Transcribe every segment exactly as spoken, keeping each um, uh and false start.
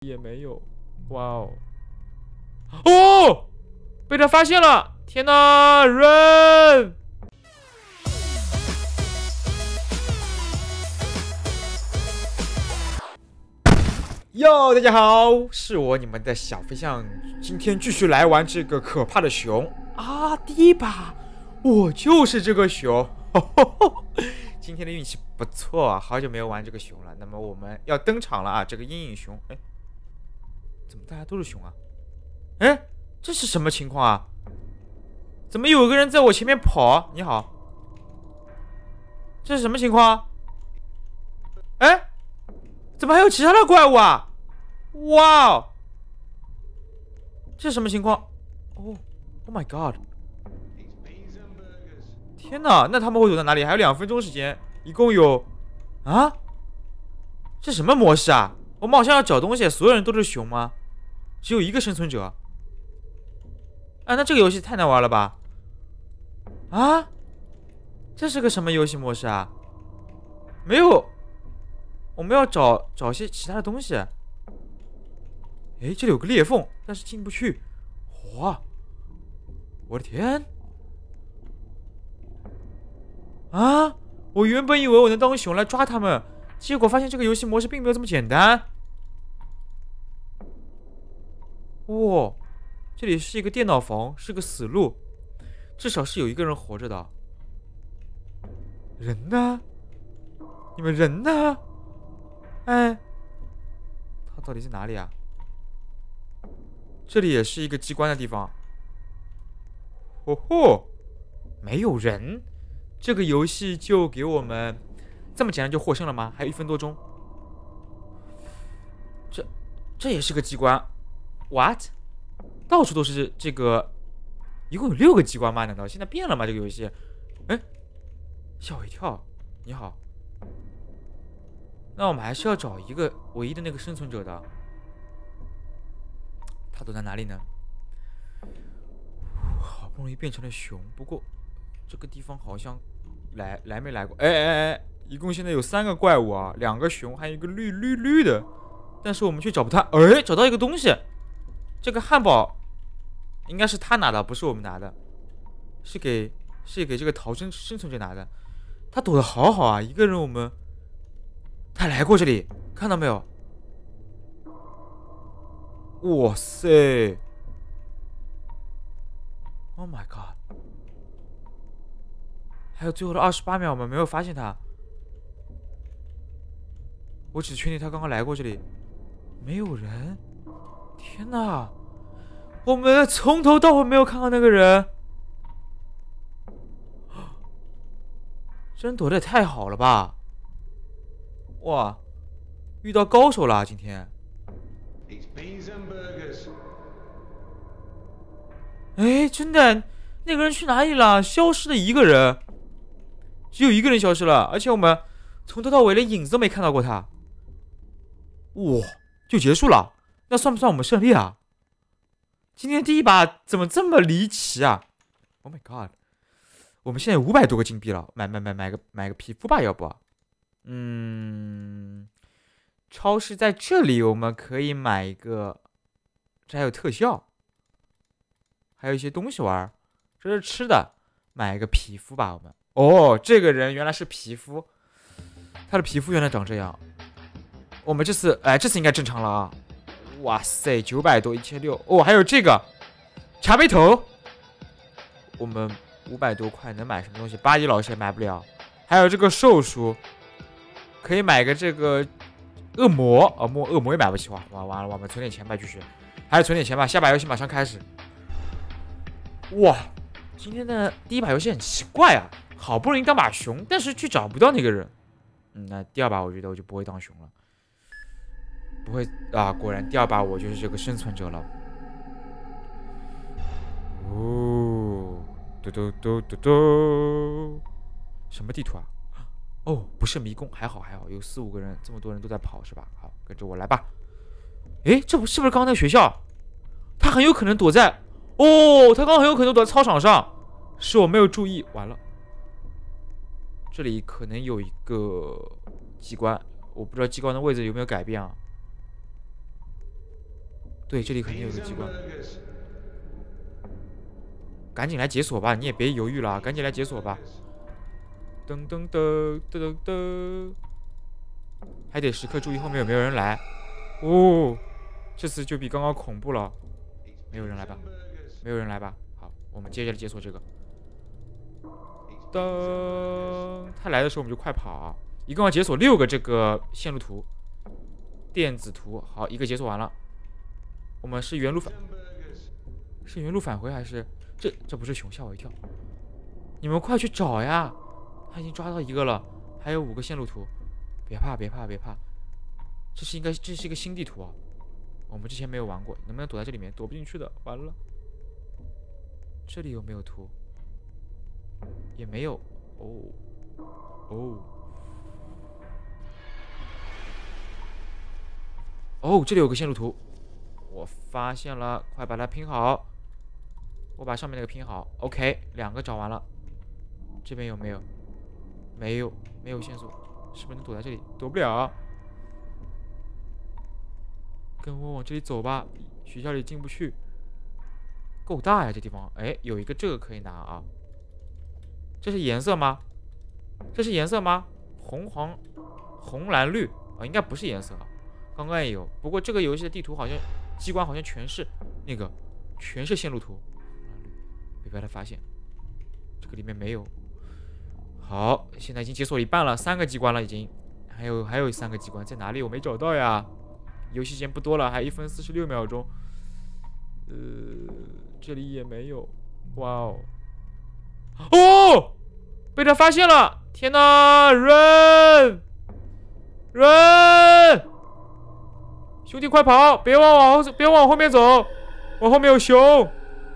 也没有。哇哦！哦，被他发现了！天哪，人！哟，大家好，是我你们的小飞象，今天继续来玩这个可怕的熊啊！第一把，我就是这个熊，呵呵呵今天的运气不错啊，好久没有玩这个熊了。那么我们要登场了啊！这个阴影熊，哎，怎么大家都是熊啊？哎，这是什么情况啊？怎么有个人在我前面跑？你好，这是什么情况？哎，怎么还有其他的怪物啊？哇哦，这是什么情况？哦 ，Oh my God！ 天哪，那他们会躲在哪里？还有两分钟时间，一共有啊？这什么模式啊？我们好像要找东西，所有人都是熊吗？只有一个生存者？啊，那这个游戏太难玩了吧？啊，这是个什么游戏模式啊？没有，我们要找找些其他的东西。哎，这里有个裂缝，但是进不去。哇，我的天！啊，我原本以为我能当熊来抓他们，结果发现这个游戏模式并没有这么简单。哇，这里是一个电脑房，是个死路，至少是有一个人活着的。人呢？你们人呢？哎，他到底在哪里啊？这里也是一个机关的地方。哦吼，没有人，这个游戏就给我们这么简单就获胜了吗？还有一分多钟。这这也是个机关 ，what？ 到处都是这个，一共有六个机关吗？难道现在变了吗？这个游戏？哎，吓我一跳。你好，那我们还是要找一个唯一的那个生存者的。他躲在哪里呢？好不容易变成了熊，不过这个地方好像来来没来过？哎哎哎，一共现在有三个怪物啊，两个熊，还有一个绿绿绿的，但是我们却找不到。哎，找到一个东西，这个汉堡应该是他拿的，不是我们拿的，是给是给这个逃生生存者拿的。他躲得好好啊，一个人我们，他来过这里，看到没有？哇塞 ！Oh my god！ 还有最后的二十八秒，我们没有发现他。我只确定他刚刚来过这里，没有人。天哪！我们从头到尾没有看到那个人，真躲得也太好了吧！哇，遇到高手了今天。哎，真的，那个人去哪里了？消失了一个人，只有一个人消失了，而且我们从头到尾连影子都没看到过他。哇，就结束了？那算不算我们胜利啊？今天第一把怎么这么离奇啊 ？Oh my god！ 我们现在有五百多个金币了，买买买买个买个皮肤吧，要不？嗯，超市在这里，我们可以买一个，这还有特效。还有一些东西玩，这是吃的，买一个皮肤吧，我们。哦，这个人原来是皮肤，他的皮肤原来长这样。我们这次，哎，这次应该正常了啊！哇塞，九百多，一千六，哦，还有这个茶杯头，我们五百多块能买什么东西？巴黎老师也买不了。还有这个寿叔，可以买个这个恶魔，哦，魔恶魔也买不起，哇，完完了，我们存点钱吧，继续，还是存点钱吧，下把游戏马上开始。哇，今天的第一把游戏很奇怪啊，好不容易当把熊，但是却找不到那个人。嗯，那第二把我觉得我就不会当熊了，不会啊，果然第二把我就是这个生存者了。哦，嘟嘟嘟嘟嘟，什么地图啊？哦，不是迷宫，还好还好，有四五个人，这么多人都在跑是吧？好，跟着我来吧。诶，这不是不是刚刚那个学校？他很有可能躲在。哦，他刚刚很有可能躲在操场上，是我没有注意。完了，这里可能有一个机关，我不知道机关的位置有没有改变啊。 对，这里肯定有个机关。赶紧来解锁吧！你也别犹豫了，赶紧来解锁吧！噔噔噔噔噔噔，还得时刻注意后面有没有人来。哦，这次就比刚刚恐怖了。没有人来吧？没有人来吧？好，我们接着解锁这个。噔，他来的时候我们就快跑。一共要解锁六个这个线路图、电子图。好，一个解锁完了。我们是原路返，是原路返回还是这？这不是熊，吓我一跳！你们快去找呀！他已经抓到一个了，还有五个线路图。别怕，别怕，别怕！这是应该这是一个新地图啊，我们之前没有玩过，能不能躲在这里面？躲不进去的，完了。这里有没有图？也没有。哦哦哦，这里有个线路图，我发现了，快把它拼好。我把上面那个拼好 ，OK， 两个找完了。这边有没有？没有，没有线索，是不是能躲在这里？躲不了。跟我往这里走吧，学校里进不去，够大呀这地方。哎，有一个这个可以拿啊。这是颜色吗？这是颜色吗？红黄红蓝绿啊，应该不是颜色啊。刚刚也有，不过这个游戏的地图好像机关好像全是那个全是线路图。别被他发现，这个里面没有。好，现在已经解锁一半了，三个机关了已经，还有还有三个机关在哪里？我没找到呀。游戏时间不多了，还一分四十六秒钟。呃，这里也没有。哇哦！哦，被他发现了！天哪，人人，兄弟快跑！别往往后，别往后面走，我后面有熊，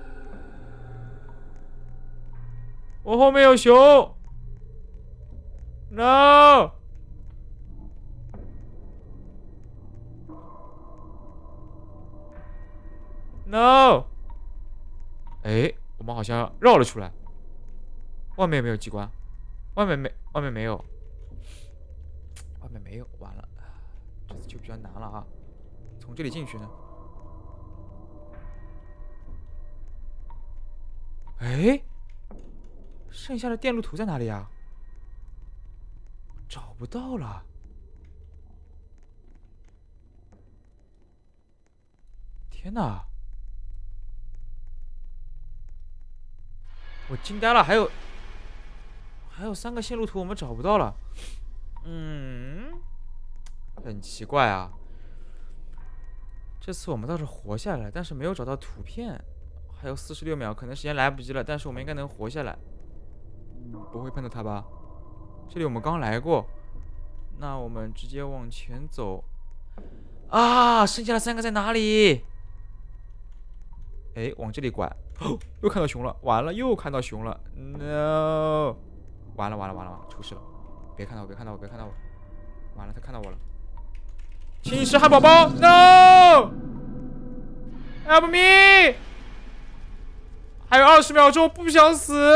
我后面有熊。No！ No！ 哎，我们好像绕了出来。外面没有机关，外面没，外面没有，外面没有，完了，这次就比较难了啊！从这里进去呢？哎，剩下的电路图在哪里啊？找不到了。天哪！我惊呆了，还有还有三个线路图我们找不到了，嗯，很奇怪啊。这次我们倒是活下来了，但是没有找到图片，还有四十六秒，可能时间来不及了，但是我们应该能活下来，不会碰到它吧？这里我们刚来过，那我们直接往前走。啊，剩下的三个在哪里？哎，往这里拐。哦，又看到熊了，完了，又看到熊了 ，no， 完了完了完了完了，出事了！别看到我，别看到我，别看到我，完了，他看到我了。侵蚀汉堡包 ，no，help me， 还有二十秒钟，不想死，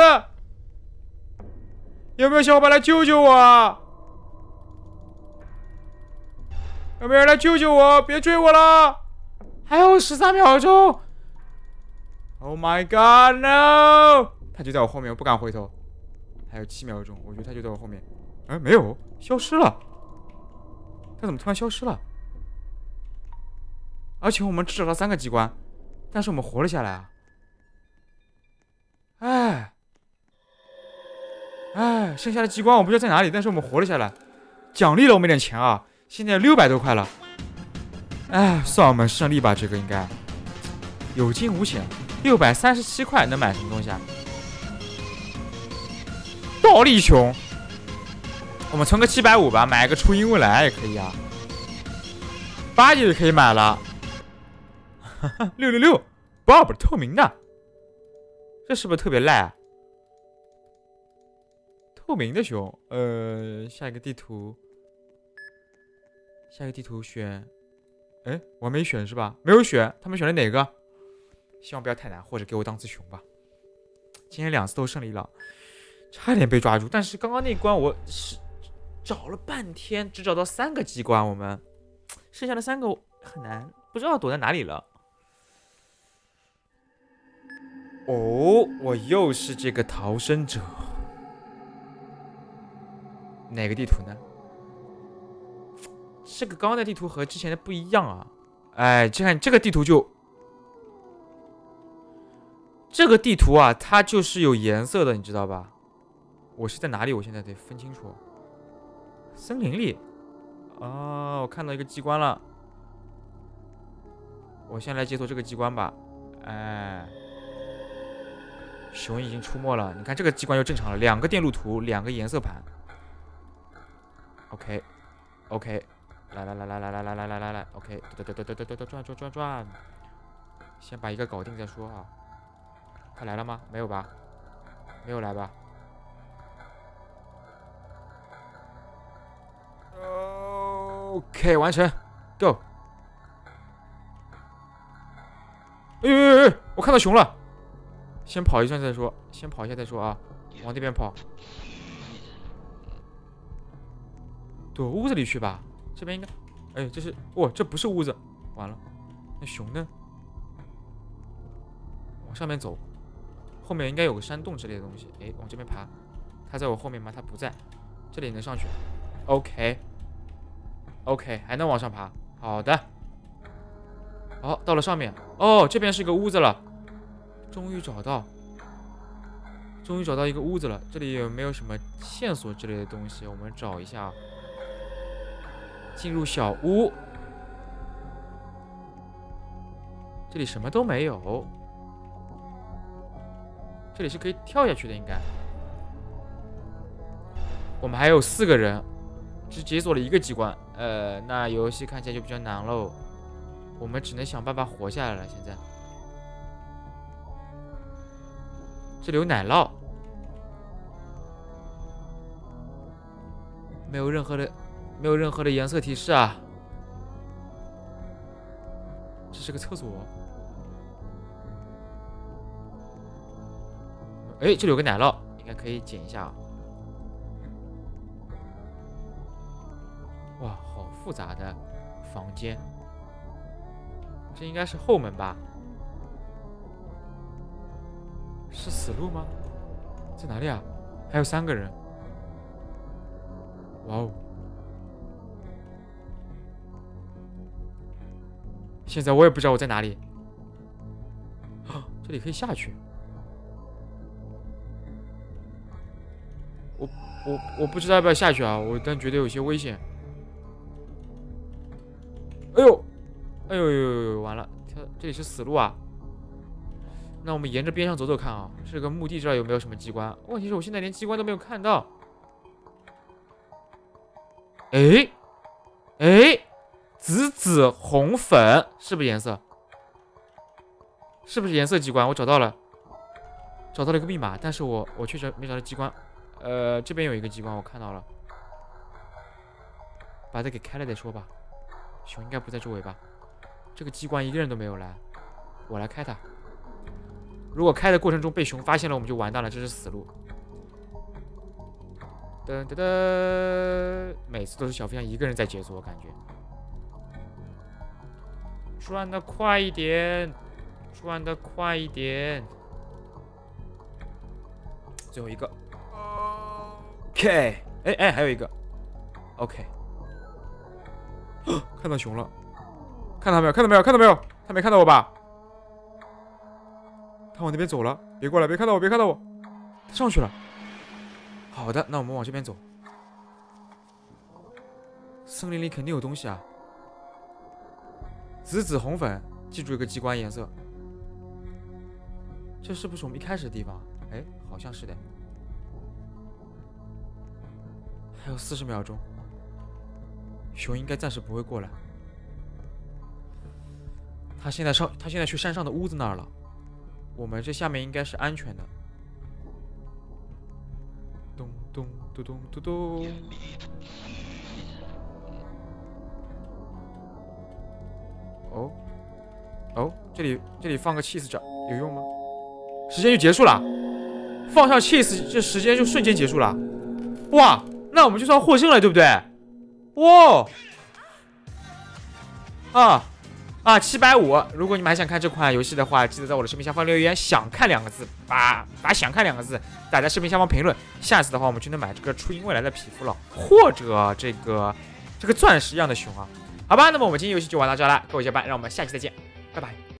有没有小伙伴来救救我啊？有没有人来救救我？别追我了，还有十三秒钟。Oh my god, no！ 他就在我后面，我不敢回头。还有七秒钟，我觉得他就在我后面。哎，没有，消失了。他怎么突然消失了？而且我们只找到三个机关，但是我们活了下来啊！哎，哎，剩下的机关我不知道在哪里，但是我们活了下来，奖励了我们点钱啊！现在六百多块了。哎，算我们胜利吧，这个应该有惊无险。六百三十七块能买什么东西啊？倒立熊，我们存个七百五吧，买个初音未来也可以啊。八级就可以买了。六六六 ，Bob 透明的，这是不是特别赖啊？透明的熊，呃，下一个地图，下一个地图选，哎，我还没选是吧？没有选，他们选了哪个？希望不要太难，或者给我当只熊吧。今天两次都胜利了，差点被抓住。但是刚刚那关我是找了半天，只找到三个机关，我们剩下的三个很难，不知道躲在哪里了。 哦，我又是这个逃生者。哪个地图呢？这个刚刚的地图和之前的不一样啊！哎，这看这个地图就，这个地图啊，它就是有颜色的，你知道吧？我是在哪里？我现在得分清楚。森林里。哦，我看到一个机关了。我先来解锁这个机关吧。哎，熊已经出没了。你看这个机关就正常了，两个电路图，两个颜色盘。OK，OK，、OK, OK, 来来来来来来来来来来来 ，OK， 对对对对对对对，转转转转，先把一个搞定再说啊。他来了吗？没有吧？没有来吧？ OK， 完成 ，Go。哎呦呦呦！我看到熊了，先跑一转再说，先跑一下再说啊，往那边跑。躲屋子里去吧，这边应该……哎，这是……哦，这不是屋子，完了，那熊呢？往上面走，后面应该有个山洞之类的东西。哎，往这边爬，它在我后面吗？它不在，这里能上去。OK。 OK， 还能往上爬。好的，好，到了上面。哦，这边是个屋子了，终于找到，终于找到一个屋子了。这里有没有什么线索之类的东西？我们找一下。进入小屋，这里什么都没有。这里是可以跳下去的，应该。我们还有四个人。 只解锁了一个机关，呃，那游戏看起来就比较难喽。我们只能想办法活下来了。现在，这里有奶酪，没有任何的，没有任何的颜色提示啊。这是个厕所。哎，这里有个奶酪，应该可以捡一下啊。 哇，好复杂的房间，这应该是后门吧？是死路吗？在哪里啊？还有三个人。哇哦！现在我也不知道我在哪里。啊，这里可以下去。我我我不知道要不要下去啊，我但觉得有些危险。 哎呦，哎呦呦呦呦！完了，它这里是死路啊。那我们沿着边上走走看啊，这个墓地这儿有没有什么机关？问题是我现在连机关都没有看到。哎，哎，紫紫红粉是不是颜色？是不是颜色机关？我找到了，找到了一个密码，但是我我确实没找到机关。呃，这边有一个机关，我看到了，把它给开了再说吧。 熊应该不在周围吧？这个机关一个人都没有来，我来开它。如果开的过程中被熊发现了，我们就完蛋了，这是死路。噔噔噔，每次都是小飞象一个人在解锁，我感觉。转的快一点，转的快一点。最后一个 ，OK， 哎哎，还有一个 ，OK。 看到熊了，看到没有？看到没有？看到没有？他没看到我吧？他往那边走了，别过来！别看到我！别看到我！他上去了。好的，那我们往这边走。森林里肯定有东西啊！紫紫红粉，记住一个机关颜色。这是不是我们一开始的地方？哎，好像是的。还有四十秒钟。 熊应该暂时不会过来。他现在上，他现在去山上的屋子那儿了。我们这下面应该是安全的。咚咚咚咚咚咚。哦，哦，这里这里放个 cheese 掌有用吗？时间就结束了，放上 cheese， 这时间就瞬间结束了。哇，那我们就算获胜了，对不对？哇！啊， 啊，七百五。如果你们还想看这款游戏的话，记得在我的视频下方留言"想看"两个字，把把"想看"两个字打在视频下方评论。下次的话，我们就能买这个初音未来的皮肤了，或者这个这个钻石一样的熊啊。好吧，那么我们今天游戏就玩到这了，各位小伙伴，让我们下期再见，拜拜。